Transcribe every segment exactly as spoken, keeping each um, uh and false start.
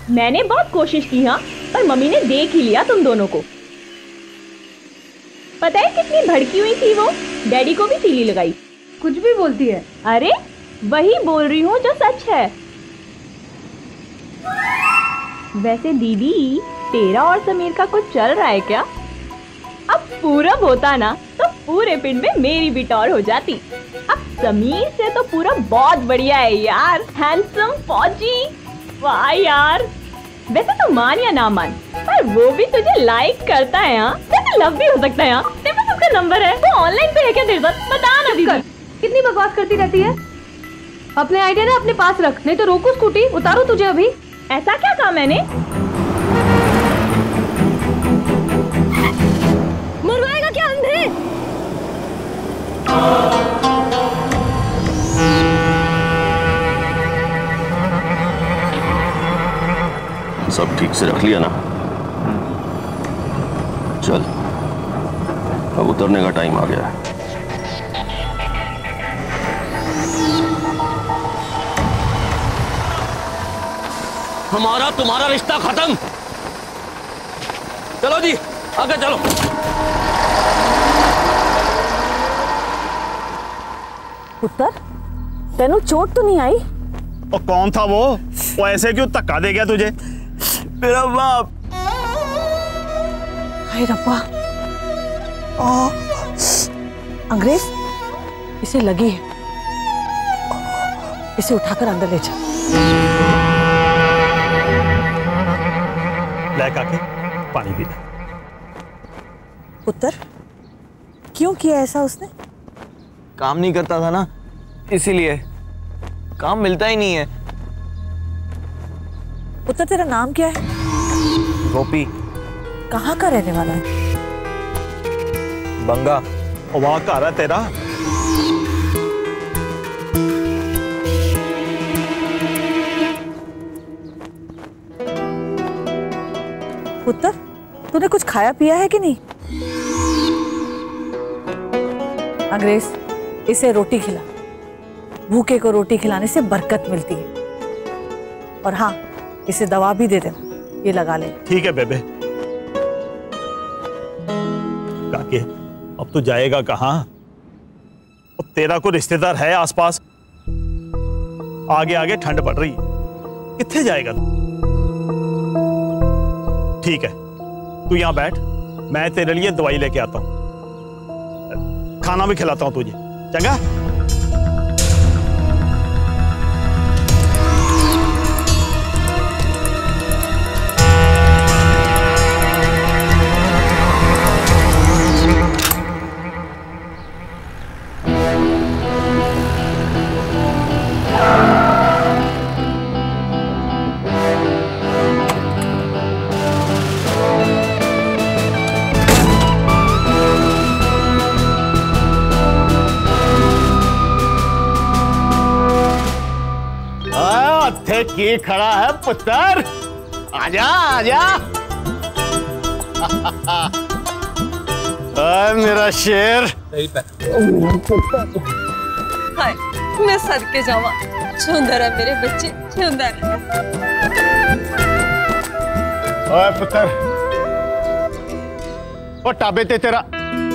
मैंने बहुत कोशिश की हाँ, पर मम्मी ने देख ही लिया तुम दोनों को। पता है कितनी भड़की हुई थी वो, डैडी को भी तीली लगाई। कुछ भी बोलती है। अरे वही बोल रही हूँ जो सच है। वैसे दीदी, तेरा और समीर का कुछ चल रहा है क्या? अब पूरब होता ना तो पूरे पिंड में मेरी भी टॉर हो जाती। अब समीर से तो पूरा बहुत बढ़िया है यार, हैंडसम फौजी। वाह यार, वैसे तो मान या ना मान, पर वो भी तुझे लाइक करता है यहाँ। वैसे लव भी हो सकता है यहाँ। तेरे पास उसका नंबर है, वो ऑनलाइन पे है क्या तेरे साथ? बता ना दीदी। कितनी बकवास करती रहती है। अपने आइडिया ना अपने पास रख, नहीं तो रोको स्कूटी, उतारू तुझे अभी। ऐसा क्या कहा मैंने? मरवाएगा क्या अंधे? सब ठीक से रख लिया ना? चल, अब उतरने का टाइम आ गया है। हमारा तुम्हारा रिश्ता खत्म। चलो जी, आगे चलो। पुत्र, तेनू चोट तो नहीं आई? और कौन था वो? वो ऐसे क्यों धक्का दे गया तुझे? मेरा बाप। हाय रब्बा। अंग्रेज, इसे लगी है, इसे उठाकर अंदर ले जा। ले काके, पानी पी ले। पुत्र, क्यों किया ऐसा उसने? काम नहीं करता था ना, इसीलिए। काम मिलता ही नहीं है। पुत्र, तेरा नाम क्या है? गोपी। कहाँ का रहने वाला है? बंगा। और वहां घर है तेरा? पुत्र, तूने कुछ खाया पिया है कि नहीं? अंग्रेज, इसे रोटी खिला। भूखे को रोटी खिलाने से बरकत मिलती है। और हाँ, इसे दवा भी दे देना, ये लगा ले। ठीक है बेबे। काके, अब तू जाएगा कहाँ? अब तेरा कोई रिश्तेदार है आसपास? आगे आगे ठंड पड़ रही है, कितने जाएगा तू? ठीक है, तू यहां बैठ, मैं तेरे लिए दवाई लेके आता हूं, खाना भी खिलाता हूं तुझे, चंगा? की खड़ा है पुत्र, आजा आजा। आ, मेरा शेर। हाय, मैं सद के जावा। सुंदर है मेरे बच्चे, सुंदर है। ओए पुत्र, वो टाबे ते तेरा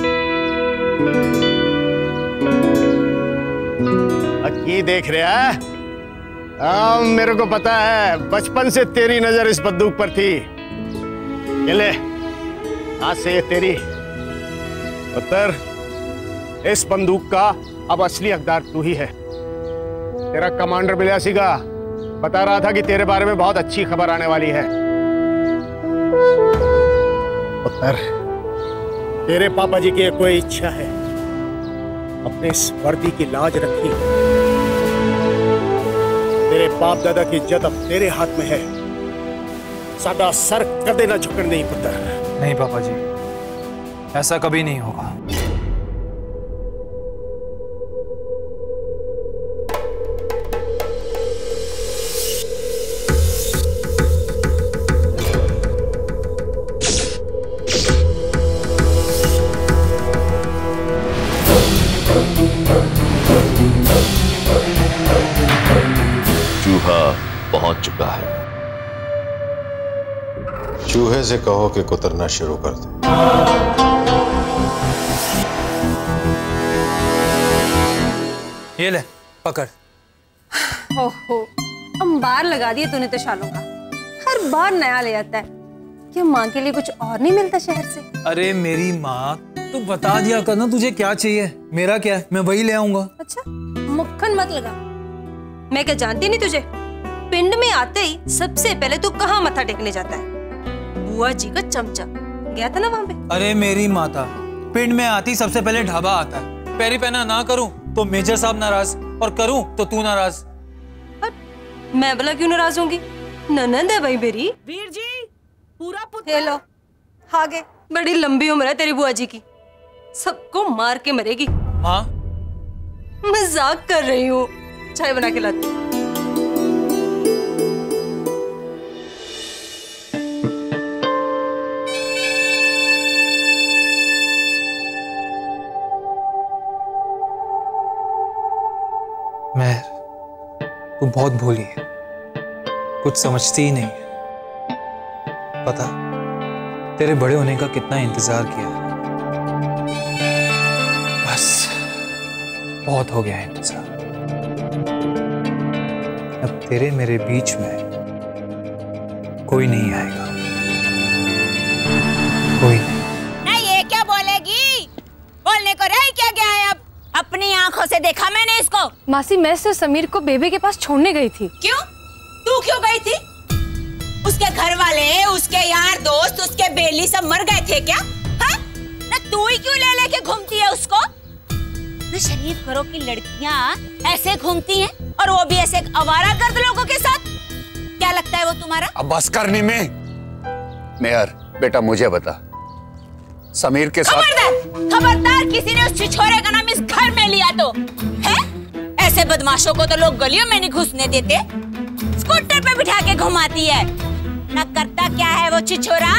की देख रहा है? हाँ, मेरे को पता है, बचपन से तेरी नजर इस बंदूक पर थी। ये ले, आज से ये तेरी। पुत्र, इस बंदूक का अब असली हकदार तू ही है। तेरा कमांडर बिल्यासीगा बता रहा था कि तेरे बारे में बहुत अच्छी खबर आने वाली है। पुत्र, तेरे पापा जी की कोई इच्छा है, अपने इस वर्दी की लाज रखी। तेरे बाप दादा की इज्जत अब तेरे हाथ में है। सादा सर कदे ना झुकने नहीं पुत्र। नहीं पापा जी, ऐसा कभी नहीं होगा। चूहा पहुंच चुका है। चूहे से कहो कि कुतरना शुरू कर दे। ये ले पकड़। ओहो, अंबार लगा दिए तूने तो शालों का। हर बार नया ले आता है। क्या माँ के लिए कुछ और नहीं मिलता शहर से? अरे मेरी माँ, तू बता दिया कर ना तुझे क्या चाहिए। मेरा क्या है, मैं वही ले आऊंगा। अच्छा, मक्खन मत लगा। मैं क्या जानती नहीं तुझे? पिंड में आते ही सबसे पहले तू कहाँ मत्था टेकने जाता है? बुआ जी का चमचा। गया था ना वहाँ पे? अरे मेरी माता, पिंड में आती सबसे पहले ढाबा आता है। पैरी पहना ना करूं तो मेजर साहब नाराज, और करूं तो तू नाराज। मैं भला क्यों नाराज होंगी? ननंद है भाई मेरी। वीर जी, पूरा पुत्र। हेलो, आगे। बड़ी लंबी उम्र है तेरी बुआ जी की, सबको मार के मरेगी। माँ, मजाक कर रही हूँ। चाय बना के लाती। मेहर, तू बहुत भोली है, कुछ समझती ही नहीं है। पता तेरे बड़े होने का कितना इंतजार किया है। बस बहुत हो गया है इंतजार। अब तेरे मेरे बीच में कोई नहीं आएगा, कोई नहीं। ना ये क्या बोलेगी? बोलने को रह क्या गया है? अब अपनी आंखों से देखा मैंने इसको। मासी, मैं सिर्फ समीर को बेबे के पास छोड़ने गई थी। क्यों? तू क्यों गई थी? उसके घर वाले, उसके यार दोस्त, उसके बेली सब मर गए थे क्या? हाँ? ना तू ही क्यों ले लेके घूमती है उसको? ना शरीफ घरों की लड़कियां ऐसे घूमती हैं, और वो भी ऐसे आवारागर्द लोगों के साथ। क्या लगता है वो तुम्हारा? अब बस करनी में। मेहर बेटा, मुझे बता, समीर के साथ। खबरदार, खबरदार, किसी ने उस छिछोरे का नाम इस घर में लिया तो है? ऐसे बदमाशों को तो लोग गलियों में नहीं घुसने देते। स्कूटर पे बिठा के घुमाती है। ना करता क्या है वो छिछोरा?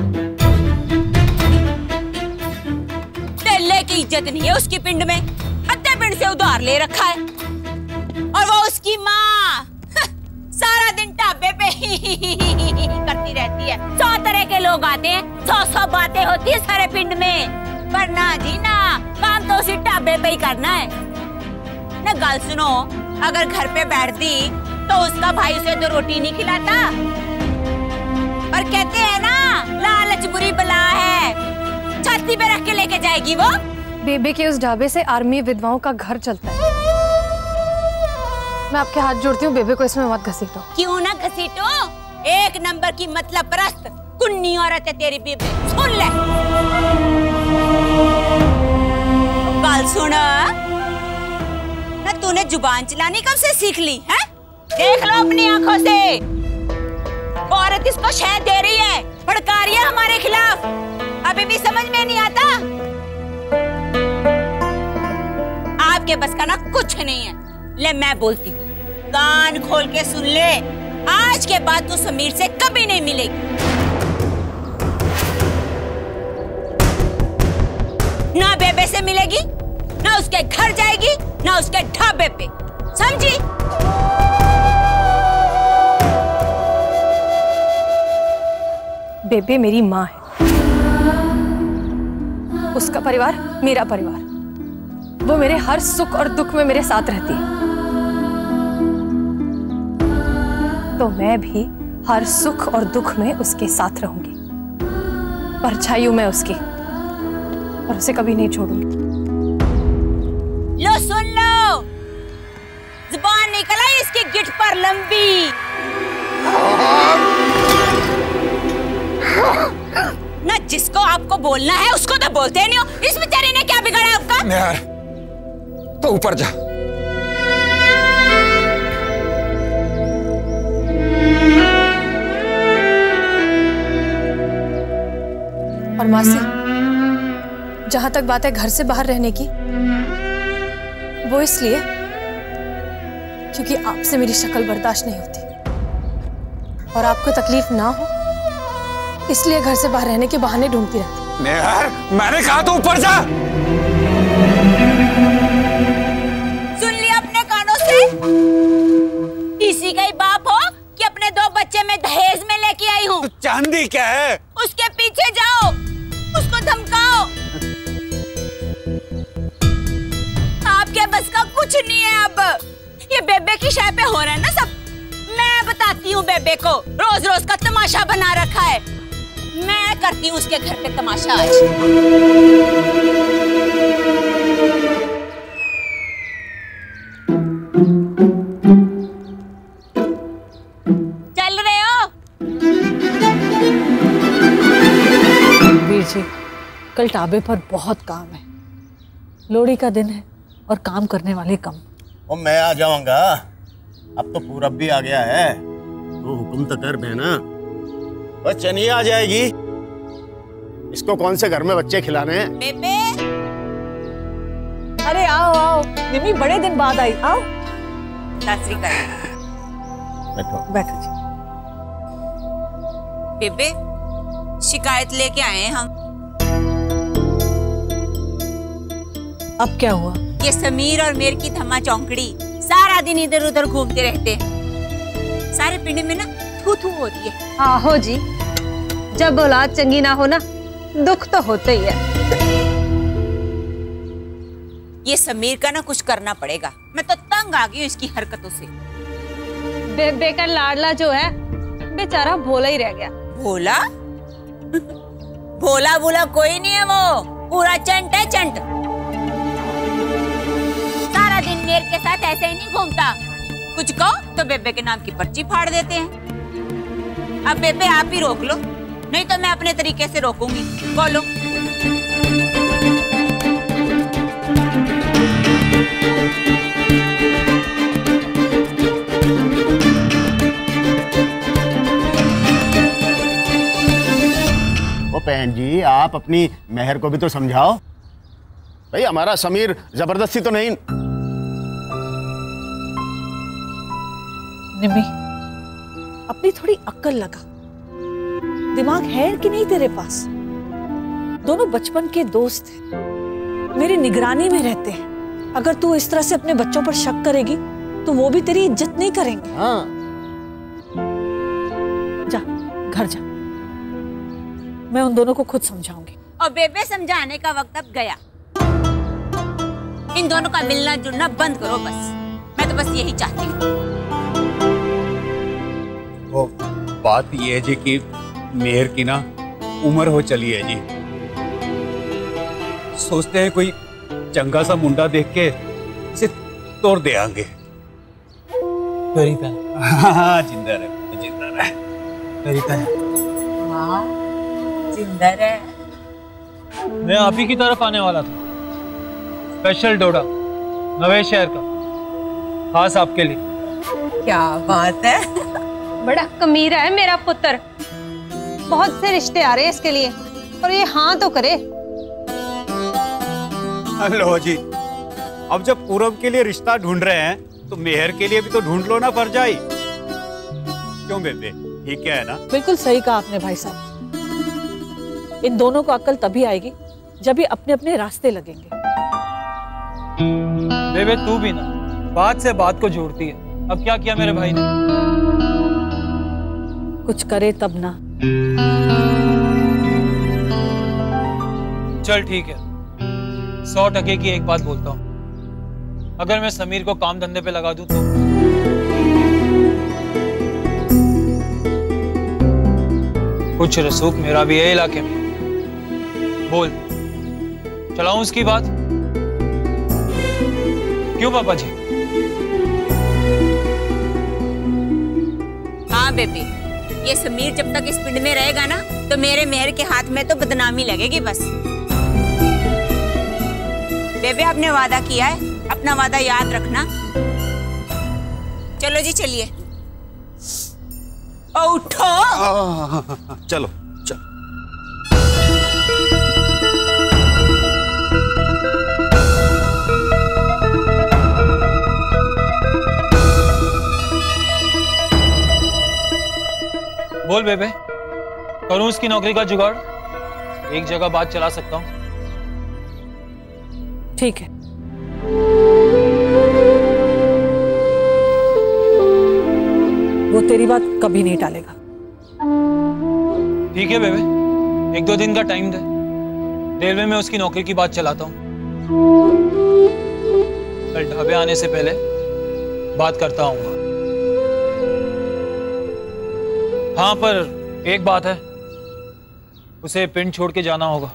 तेले की इज्जत नहीं है उसकी पिंड में। अद्दे पिंड से उधार ले रखा है। और वो उसकी माँ सारा दिन ढाबे पे ही करती रहती है। सौ तरह के लोग आते हैं, सौ सौ बातें होती है सारे पिंड में। पर ना जी ना, काम तो उसी ढाबे पे ही करना है ना। गल सुनो, अगर घर पे बैठती तो उसका भाई उसे तो रोटी नहीं खिलाता। और कहते हैं ना, लालच बुरी बला है, छाती पे रख के लेके जाएगी वो। बेबे के उस ढाबे से आर्मी विधवाओं का घर चलता है। मैं आपके हाथ जोड़ती हूँ, बेबे को इसमें मत घसीटो। क्यों ना घसीटो? एक नंबर की मतलब परस्त कुन्नी औरत है तेरी बेबे। सुन ले, बाल सुन ना, तूने जुबान चलानी कब से सीख ली है? देख लो अपनी आंखों से, औरत इसको शहद दे रही है, भड़का रही है हमारे खिलाफ। अभी भी समझ में नहीं आता? आपके बस का ना कुछ नहीं है। ले मैं बोलती हूँ, कान खोल के सुन ले, आज के बाद तू समीर से कभी नहीं मिलेगी। ना बेबे से मिलेगी, ना उसके घर जाएगी, ना उसके ढाबे पे, समझी? बेबे मेरी माँ है, उसका परिवार मेरा परिवार। वो मेरे हर सुख और दुख में मेरे साथ रहती है, तो मैं भी हर सुख और दुख में उसके साथ रहूंगी। परछाई हूं मैं उसकी, और उसे कभी नहीं छोड़ूंगी। लो सुन लो, जुबान निकल आई इसकी गिठ पर लंबी। ना जिसको आपको बोलना है उसको तो बोलते नहीं हो। इस बेचारी ने क्या बिगाड़ा आपका? मेहर, तो ऊपर जा। और मासी, जहां तक बात है घर से बाहर रहने की, वो इसलिए क्योंकि आपसे मेरी शक्ल बर्दाश्त नहीं होती, और आपको तकलीफ ना हो इसलिए घर से बाहर रहने के बहाने ढूंढती रहती। मेहर, मैंने कहा तो ऊपर जा। सुन लिया अपने कानों से? इसी का ही बाप हो कि अपने दो बच्चे में दहेज में लेके लेके आई हूँ। तो चांदी क्या है? उसके पीछे जाओ, उसको धमकाओ। आपके बस का कुछ नहीं है अब। ये बेबे की शाय पे हो रहा है ना सब। मैं बताती हूँ बेबे को, रोज रोज का तमाशा बना रखा है। मैं करती हूँ उसके घर पे तमाशा आज। चल रहे हो? वीर जी, कल टाबे पर बहुत काम है। लोहड़ी का दिन है और काम करने वाले कम। ओ मैं आ जाऊंगा, अब तो पूरब भी आ गया है। तो हुक्म तो कर बहना। और चनिया आ जाएगी। इसको कौन से घर में बच्चे खिलाने हैं? बेबे। अरे आओ आओ, निमी बड़े दिन बाद आई। आओ। सासरी का। बैठो बैठो जी। बेबे, शिकायत लेके आए हैं हम। अब क्या हुआ? ये समीर और मेर की धम्मा चौंकड़ी सारा दिन इधर उधर घूमते रहते हैं। सारे पिंड में ना थू थू हो रही है। आहो जी, जब औलाद चंगी ना हो ना, दुख तो होता ही है। ये समीर का ना कुछ करना पड़ेगा। मैं तो तंग आ गई हूँ इसकी हरकतों से। बेबे का लाडला जो है बेचारा भोला ही रह गया। भोला? भोला भोला कोई नहीं है, वो पूरा चंट है, चंट। सारा दिन मेरे के साथ ऐसे ही नहीं घूमता। कुछ कहो तो बेबे के नाम की पर्ची फाड़ देते हैं। अब बेबे आप ही रोक लो, नहीं तो मैं अपने तरीके से रोकूंगी। बोलो। ओ बहन जी, आप अपनी मेहर को भी तो समझाओ। भाई हमारा समीर जबरदस्ती तो नहीं। निमी, अपनी थोड़ी अक्ल लगा। दिमाग है कि नहीं तेरे पास? दोनों बचपन के दोस्त हैं, मेरी निगरानी में रहते हैं। अगर तू इस तरह से अपने बच्चों पर शक करेगी तो वो भी तेरी इज्जत नहीं करेंगे। हाँ। जा घर जा, मैं उन दोनों को खुद समझाऊंगी। और बेबे, समझाने का वक्त अब गया। इन दोनों का मिलना जुलना बंद करो बस। मैं तो बस यही चाहती हूँ। वो बात ये है जी कि मेहर की ना उम्र हो चली है जी। सोचते हैं कोई चंगा सा मुंडा देख के इसे तोड़ दे आएंगे। मेरी बहन। हाँ, जिंदा रहे, जिंदा रहे। मेरी बहन। हाँ, जिंदा रहे। मैं आप ही की तरफ आने वाला था। स्पेशल डोडा नवे शहर का, खास आपके लिए। क्या बात है। बड़ा कमीरा है मेरा पुत्र। बहुत से रिश्ते आ रहे हैं इसके लिए, और ये हाँ तो करे। हेलो जी, अब जब पूरब के लिए रिश्ता ढूंढ रहे हैं तो मेहर के लिए भी तो ढूंढ लो ना फरजाई। क्यों बेबे, ठीक है ना? बिल्कुल सही कहा आपने भाई साहब। इन दोनों को अक्ल तभी आएगी जब ये अपने अपने रास्ते लगेंगे। बेबे तू भी ना बात से बात को जोड़ती है। अब क्या किया मेरे भाई ने? कुछ करे तब ना। चल ठीक है, सौ टके की एक बात बोलता हूँ। अगर मैं समीर को काम धंधे पे लगा दूं तो? कुछ रसूख मेरा भी है इलाके में। बोल, चलाऊं उसकी बात? क्यों पापा जी? हाँ बेबी, ये समीर जब तक इस पिंड में रहेगा ना तो मेरे मेहर के हाथ में तो बदनामी लगेगी बस। बेबी, आपने वादा किया है, अपना वादा याद रखना। चलो जी चलिए। उठो। चलो चलो। बोल बेबे, करूं उसकी नौकरी का जुगाड़? एक जगह बात चला सकता हूं। ठीक है। वो तेरी बात कभी नहीं टालेगा। ठीक है बेबे, एक दो दिन का टाइम दे। रेलवे में उसकी नौकरी की बात चलाता हूँ। कल ढाबे आने से पहले बात करता हूँ। हाँ, पर एक बात है, उसे पिंड छोड़ के जाना होगा।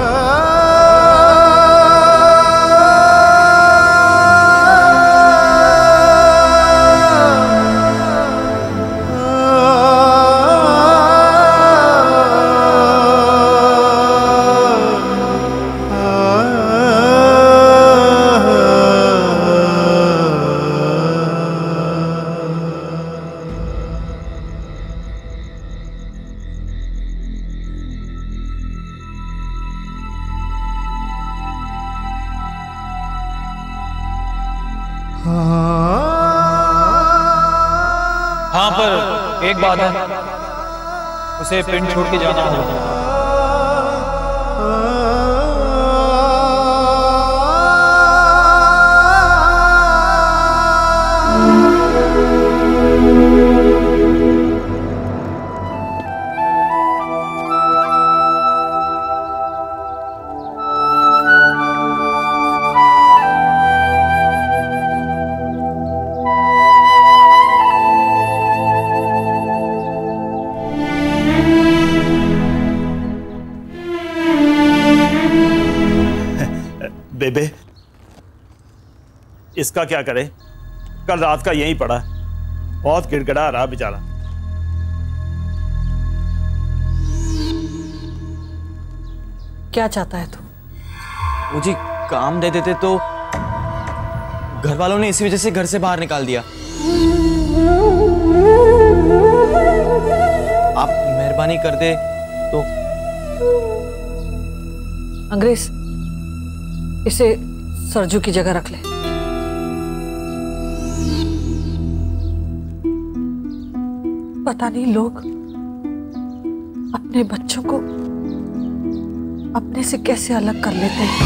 हाँ, पर एक बात है, उसे पिंड छोड़ के जाना होगा। बेबे, इसका क्या करे? कल रात का यहीं पड़ा, बहुत गिड़गिड़ा रहा बेचारा। क्या चाहता है तू? मुझे काम दे देते तो घर वालों ने इसी वजह से घर से बाहर निकाल दिया। आप मेहरबानी कर दे तो। अंग्रेज, इसे सरजू की जगह रख ले। पता नहीं लोग अपने बच्चों को अपने से कैसे अलग कर लेते हैं।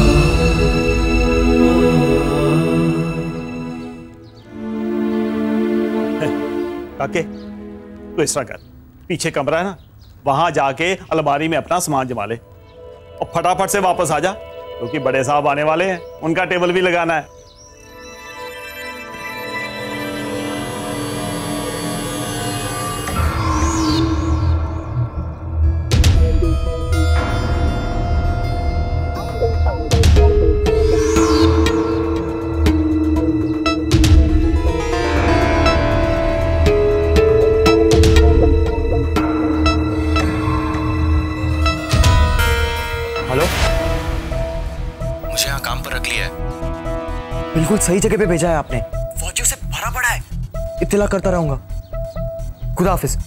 काके, तो ऐसा कर, पीछे कमरा है ना, वहां जाके अलमारी में अपना सामान जमा ले और फटाफट से वापस आ जा, क्योंकि बड़े साहब आने वाले हैं, उनका टेबल भी लगाना है। बिल्कुल सही जगह पे भेजा है आपने। फौजियों से भरा पड़ा है, इत्तला करता रहूंगा। खुदा हाफिज।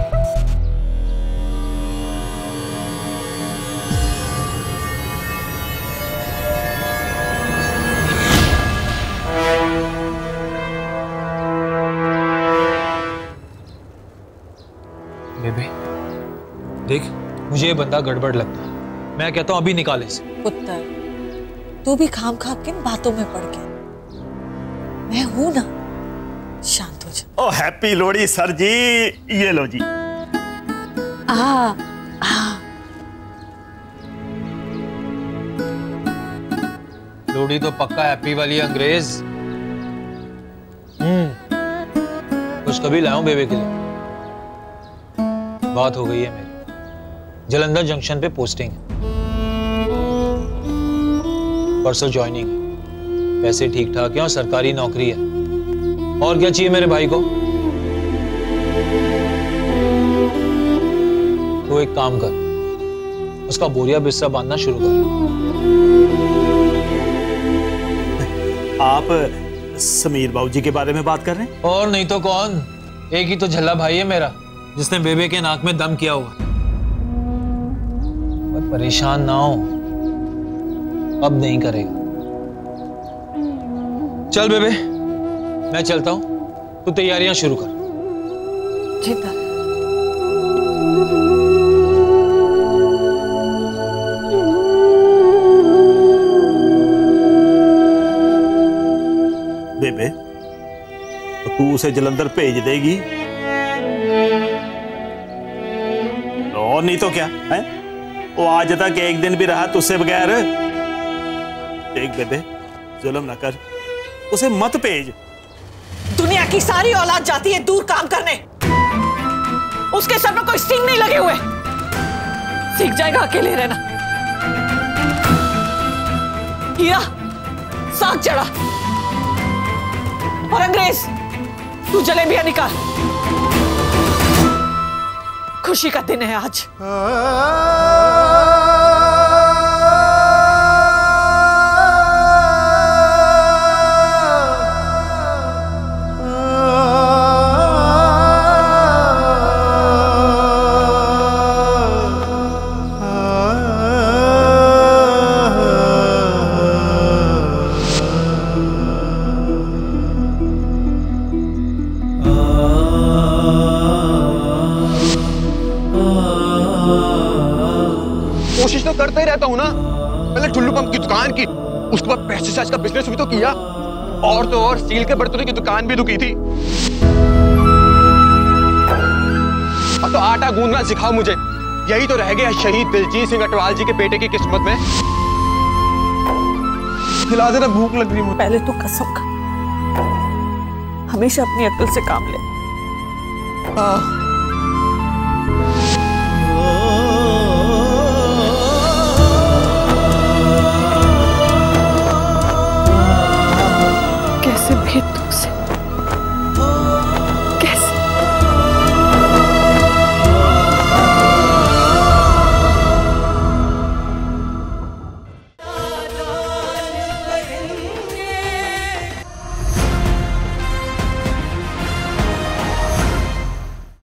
बेबे, देख, मुझे ये बंदा गड़बड़ लगता है। मैं कहता हूं अभी निकाले इसे। पुत्र, तू भी खाम खा किन बातों में पड़ गया? मैं हूं ना, शांत हो जा। ओ हैप्पी लोहड़ी सर जी, ये लो जी। आ, आ। लोहड़ी तो पक्का हैप्पी वाली है अंग्रेज। हम्म, कुछ कभी लाऊं बेबे के लिए। बात हो गई है मेरी, जलंधर जंक्शन पे पोस्टिंग, परसों ज्वाइनिंग, पैसे ठीक ठाक है और सरकारी नौकरी है। और क्या चाहिए मेरे भाई को? तो एक काम कर, उसका बोरिया बिस्सा बांधना शुरू कर। आप समीर बाबूजी के बारे में बात कर रहे हैं? और नहीं तो कौन, एक ही तो झल्ला भाई है मेरा, जिसने बेबे के नाक में दम किया हुआ। पर परेशान ना हो, अब नहीं करेगा। चल बेबे, मैं चलता हूं, तू तैयारियां शुरू कर। जी सर। बेबे, तो तू उसे जलंधर भेज देगी और नहीं तो क्या है, वो आज तक एक दिन भी रहा तुझसे बगैर। देख बेबे, जुल्म न कर, उसे मत भेज। दुनिया की सारी औलाद जाती है दूर काम करने, उसके सर पर कोई स्टिंग नहीं लगे हुए। सीख जाएगा अकेले रहना। हीरा, साग चढ़ा। और अंग्रेज, तू जलेबियां निकाल। खुशी का दिन है आज। कोशिश तो करता ही रहता हूँ ना। पहले ठुल्लू पंप की दुकान की, उसके बाद पेस्टिसाइड्स का बिजनेस भी तो किया, और तो और स्टील के बर्तनों की दुकान भी तो की थी। अब तो आटा गूंदना सिखाओ मुझे, यही तो रह गया शहीद दिलजीत सिंह अटवाल जी के बेटे की किस्मत में। खिला देना, भूख लग रही है। पहले तो कसम खा, हमेशा अपनी अक्ल से काम ले। हाँ।